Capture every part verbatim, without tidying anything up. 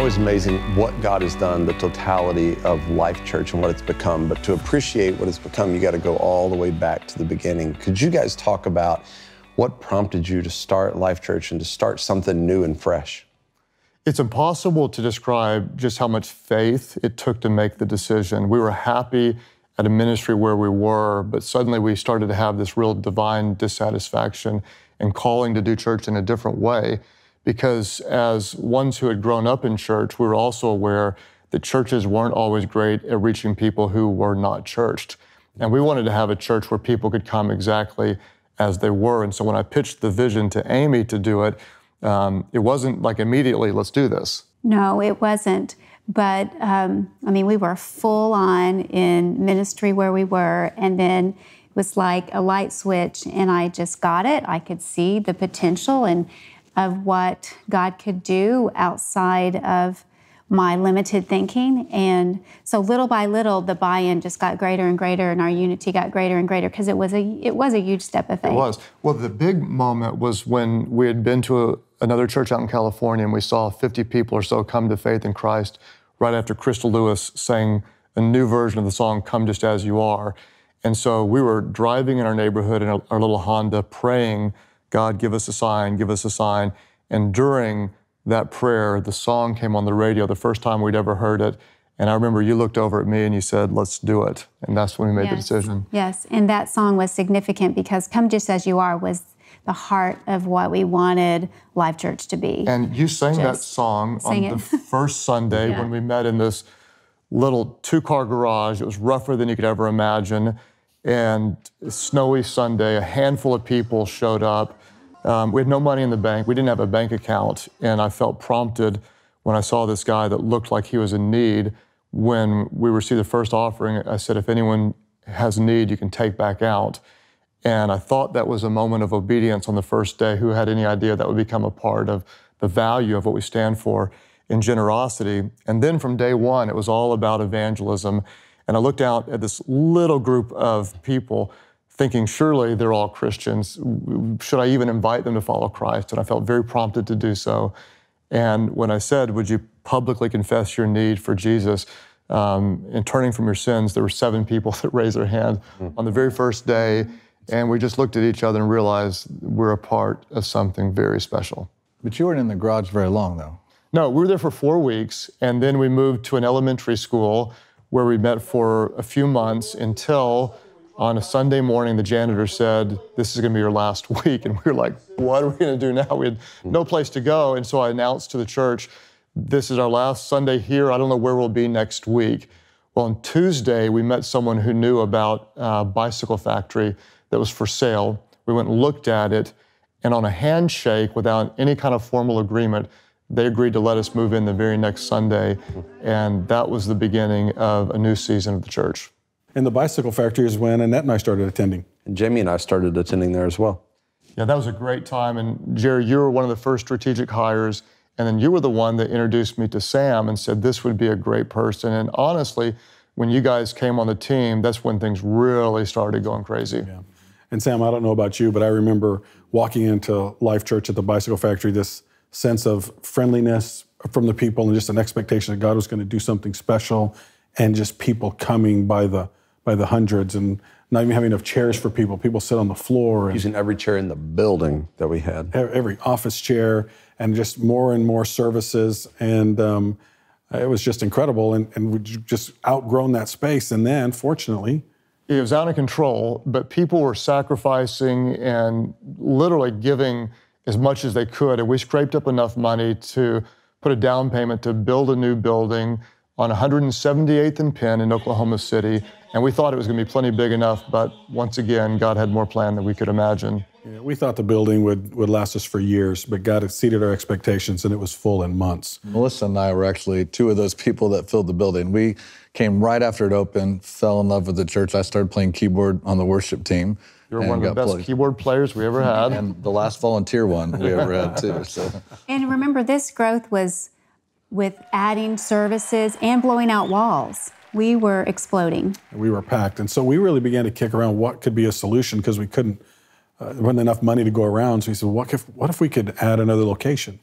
always amazing what God has done, the totality of Life Church and what it's become. But to appreciate what it's become, you got to go all the way back to the beginning. Could you guys talk about what prompted you to start Life Church and to start something new and fresh? It's impossible to describe just how much faith it took to make the decision. We were happy at a ministry where we were, but suddenly we started to have this real divine dissatisfaction and calling to do church in a different way. Because as ones who had grown up in church, we were also aware that churches weren't always great at reaching people who were not churched. And we wanted to have a church where people could come exactly as they were. And so when I pitched the vision to Amy to do it, um, it wasn't like immediately, let's do this. No, it wasn't. But, um, I mean, we were full on in ministry where we were, and then it was like a light switch, and I just got it. I could see the potential and of what God could do outside of my limited thinking. And so little by little, the buy-in just got greater and greater, and our unity got greater and greater, because it was a it was a huge step of faith. It was. Well, the big moment was when we had been to a, another church out in California, and we saw fifty people or so come to faith in Christ right after Crystal Lewis sang a new version of the song, "Come Just As You Are." And so we were driving in our neighborhood in our, our little Honda, praying, God, give us a sign, give us a sign. And during that prayer, the song came on the radio, the first time we'd ever heard it. And I remember you looked over at me and you said, let's do it. And that's when we made yes. the decision. Yes, and that song was significant because Come Just As You Are was the heart of what we wanted Life Church to be. And you sang Just that song on it. the first Sunday yeah. when we met in this little two-car garage. It was rougher than you could ever imagine. And a snowy Sunday, a handful of people showed up. Um, we had no money in the bank. We didn't have a bank account. And I felt prompted when I saw this guy that looked like he was in need. When we received the first offering, I said, if anyone has need, you can take back out. And I thought that was a moment of obedience on the first day. Who had any idea that would become a part of the value of what we stand for in generosity? And then from day one, it was all about evangelism. And I looked out at this little group of people thinking, surely they're all Christians. Should I even invite them to follow Christ? And I felt very prompted to do so. And when I said, would you publicly confess your need for Jesus um, and turning from your sins, there were seven people that raised their hand on the very first day. And we just looked at each other and realized we're a part of something very special. But you weren't in the garage very long, though. No, we were there for four weeks. And then we moved to an elementary school where we met for a few months until on a Sunday morning, the janitor said, this is gonna be your last week. And we were like, what are we gonna do now? We had no place to go. And so I announced to the church, this is our last Sunday here. I don't know where we'll be next week. Well, on Tuesday, we met someone who knew about a bicycle factory that was for sale. We went and looked at it. And on a handshake, without any kind of formal agreement, they agreed to let us move in the very next Sunday, and that was the beginning of a new season of the church. And the bicycle factory is when Annette and I started attending. And Jamie and I started attending there as well. Yeah, that was a great time. And Jerry, you were one of the first strategic hires, and then you were the one that introduced me to Sam and said this would be a great person. And honestly, when you guys came on the team, that's when things really started going crazy. Yeah. And Sam, I don't know about you, but I remember walking into Life Church at the bicycle factory, this sense of friendliness from the people and just an expectation that God was going to do something special, and just people coming by the by the hundreds and not even having enough chairs for people. People sit on the floor. And using every chair in the building that we had. Every office chair, and just more and more services. And um, it was just incredible. And, and we just outgrown that space. And then, fortunately, it was out of control, but people were sacrificing and literally giving as much as they could. And we scraped up enough money to put a down payment to build a new building on one hundred seventy-eighth and Penn in Oklahoma City. And we thought it was going to be plenty big enough, but once again, God had more plan than we could imagine. Yeah, we thought the building would, would last us for years, but God exceeded our expectations, and it was full in months. Melissa and I were actually two of those people that filled the building. We came right after it opened, fell in love with the church. I started playing keyboard on the worship team. You were one of the best plugged. keyboard players we ever had. And the last volunteer one we ever had, too. So. And remember, this growth was with adding services and blowing out walls. We were exploding. We were packed. And so we really began to kick around what could be a solution, because we couldn't, uh, there wasn't enough money to go around. So we said, what if, what if we could add another location?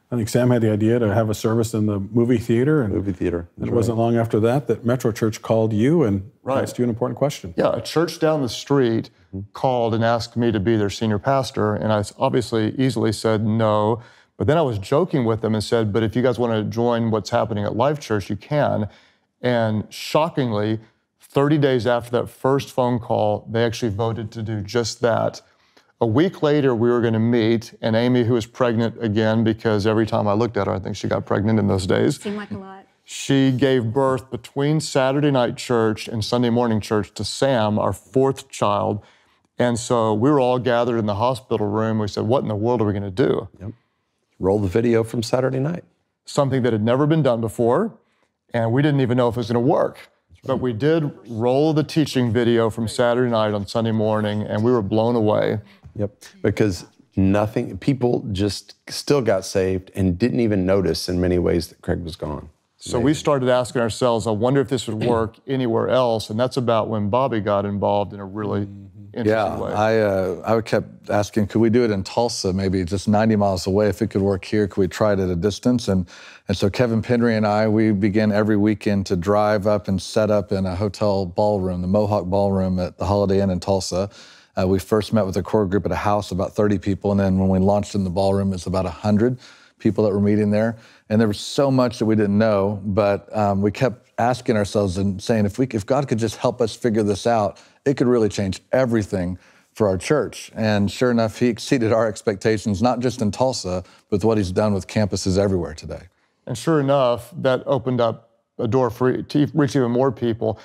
I think Sam had the idea to have a service in the movie theater. And Movie theater. it That's wasn't right. long after that that Metro Church called you and Right. asked you an important question. Yeah, a church down the street called and asked me to be their senior pastor, and I obviously easily said no. But then I was joking with them and said, but if you guys want to join what's happening at Life Church, you can. And shockingly, thirty days after that first phone call, they actually voted to do just that. A week later, we were going to meet, and Amy, who was pregnant again, because every time I looked at her, I think she got pregnant in those days. Seemed like a lot. She gave birth between Saturday night church and Sunday morning church to Sam, our fourth child. And so we were all gathered in the hospital room. We said, what in the world are we going to do? Yep. Roll the video from Saturday night. Something that had never been done before, and we didn't even know if it was going to work. But we did roll the teaching video from Saturday night on Sunday morning, and we were blown away. Yep. Because nothing, people just still got saved and didn't even notice in many ways that Craig was gone. So we started asking ourselves, I wonder if this would work anywhere else. And that's about when Bobby got involved in a really interesting Yeah, way. I uh, I kept asking, could we do it in Tulsa, maybe just ninety miles away? If it could work here, could we try it at a distance? And and so Kevin Penry and I, we began every weekend to drive up and set up in a hotel ballroom, the Mohawk Ballroom at the Holiday Inn in Tulsa. Uh, we first met with a core group at a house, about thirty people, and then when we launched in the ballroom, it's about one hundred people that were meeting there. And there was so much that we didn't know, but um, we kept asking ourselves and saying, if we, if God could just help us figure this out, it could really change everything for our church. And sure enough, he exceeded our expectations, not just in Tulsa, but what he's done with campuses everywhere today. And sure enough, that opened up a door for to reach even more people.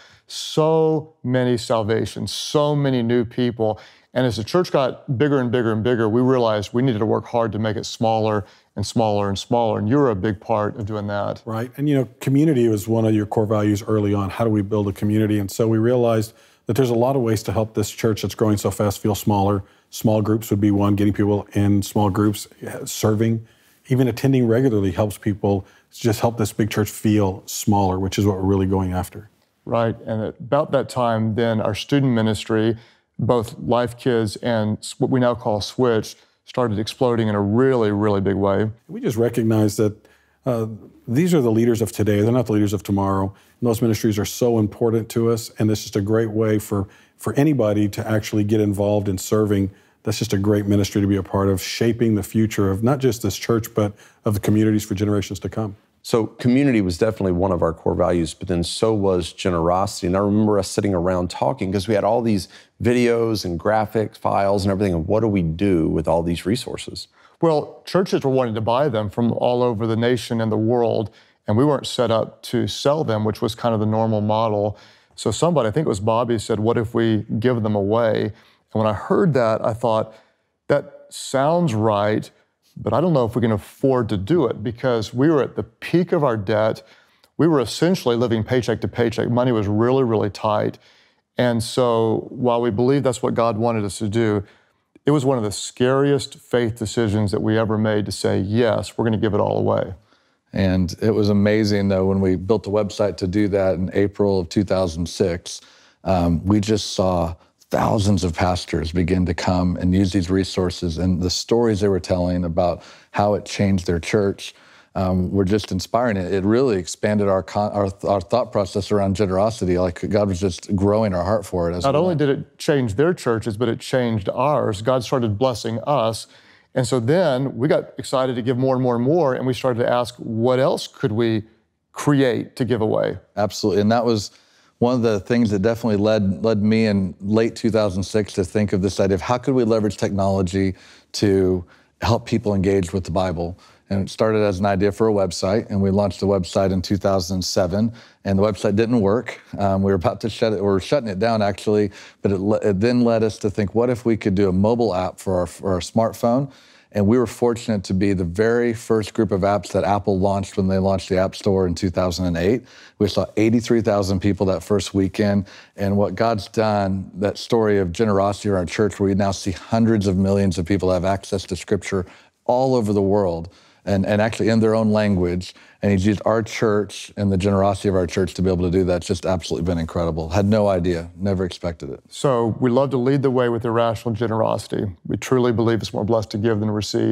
So many salvations, so many new people. And as the church got bigger and bigger and bigger, we realized we needed to work hard to make it smaller and smaller and smaller. And you're a big part of doing that. Right. And, you know, community was one of your core values early on. How do we build a community? And so we realized that there's a lot of ways to help this church that's growing so fast feel smaller. Small groups would be one, getting people in small groups, serving, even attending regularly helps people just help this big church feel smaller, which is what we're really going after. Right. And at about that time, then our student ministry, both Life Kids and what we now call Switch, started exploding in a really, really big way. We just recognize that uh, these are the leaders of today. They're not the leaders of tomorrow. And those ministries are so important to us. And it's just a great way for, for anybody to actually get involved in serving. That's just a great ministry to be a part of, shaping the future of not just this church, but of the communities for generations to come. So community was definitely one of our core values, but then so was generosity. And I remember us sitting around talking because we had all these videos and graphics files and everything. And what do we do with all these resources? Well, churches were wanting to buy them from all over the nation and the world, and we weren't set up to sell them, which was kind of the normal model. So somebody, I think it was Bobby, said, what if we give them away? And when I heard that, I thought, that sounds right, but I don't know if we can afford to do it because we were at the peak of our debt. We were essentially living paycheck to paycheck. Money was really, really tight. And so while we believe that's what God wanted us to do, it was one of the scariest faith decisions that we ever made to say, yes, we're going to give it all away. And it was amazing, though, when we built a website to do that in April of two thousand six, um, we just saw thousands of pastors begin to come and use these resources, and the stories they were telling about how it changed their church um, were just inspiring. It, it really expanded our, con- our our thought process around generosity. Like God was just growing our heart for it. As Not well. only did it change their churches, but it changed ours. God started blessing us. And so then we got excited to give more and more and more, and we started to ask, what else could we create to give away? Absolutely, and that was one of the things that definitely led led me in late two thousand six to think of this idea of how could we leverage technology to help people engage with the Bible. And it started as an idea for a website, and we launched the website in two thousand seven, and the website didn't work. Um, we were about to shut it, we were shutting it down actually, but it, it then led us to think, what if we could do a mobile app for our, for our smartphone? And we were fortunate to be the very first group of apps that Apple launched when they launched the App Store in two thousand eight. We saw eighty-three thousand people that first weekend. And what God's done, that story of generosity in our church, where we now see hundreds of millions of people have access to Scripture all over the world, and, and actually in their own language. And he's used our church and the generosity of our church to be able to do that. It's just absolutely been incredible. Had no idea, never expected it. So we love to lead the way with irrational generosity. We truly believe it's more blessed to give than to receive.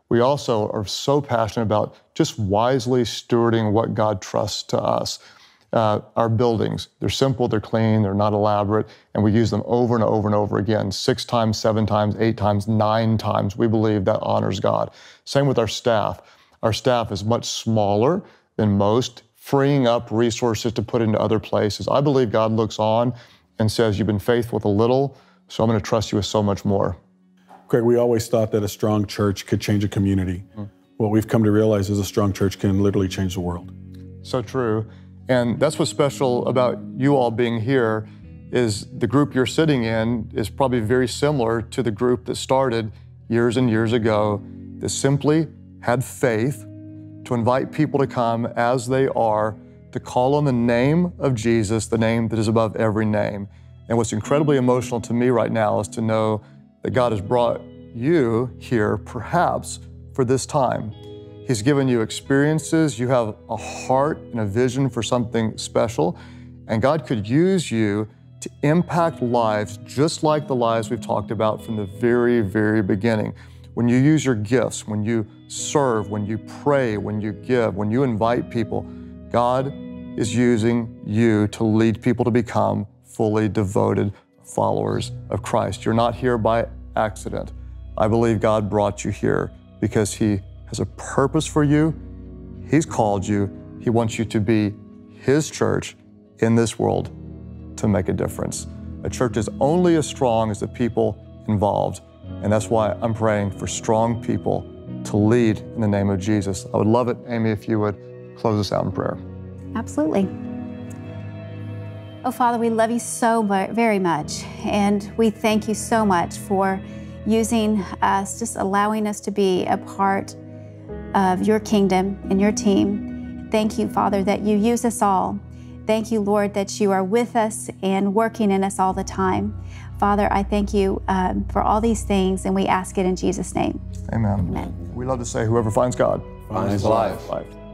we also are so passionate about just wisely stewarding what God trusts to us. Uh, our buildings, they're simple, they're clean, they're not elaborate, and we use them over and over and over again, six times, seven times, eight times, nine times. We believe that honors God. Same with our staff. Our staff is much smaller than most, freeing up resources to put into other places. I believe God looks on and says, you've been faithful with a little, so I'm going to trust you with so much more. Craig, we always thought that a strong church could change a community. Mm. What we've come to realize is a strong church can literally change the world. So true. And that's what's special about you all being here, is the group you're sitting in is probably very similar to the group that started years and years ago, that simply had faith to invite people to come as they are, to call on the name of Jesus, the name that is above every name. And what's incredibly emotional to me right now is to know that God has brought you here, perhaps for this time. He's given you experiences, you have a heart and a vision for something special, and God could use you to impact lives just like the lives we've talked about from the very, very beginning. When you use your gifts, when you serve, when you pray, when you give, when you invite people, God is using you to lead people to become fully devoted followers of Christ. You're not here by accident. I believe God brought you here because He has a purpose for you. He's called you. He wants you to be His church in this world to make a difference. A church is only as strong as the people involved, and that's why I'm praying for strong people to lead in the name of Jesus. I would love it, Amy, if you would close us out in prayer. Absolutely. Oh, Father, we love you so very much, and we thank you so much for using us, just allowing us to be a part of your kingdom and your team. Thank you, Father, that you use us all. Thank you, Lord, that you are with us and working in us all the time. Father, I thank you um, for all these things, and we ask it in Jesus' name. Amen. Amen. We love to say, whoever finds God finds life. life.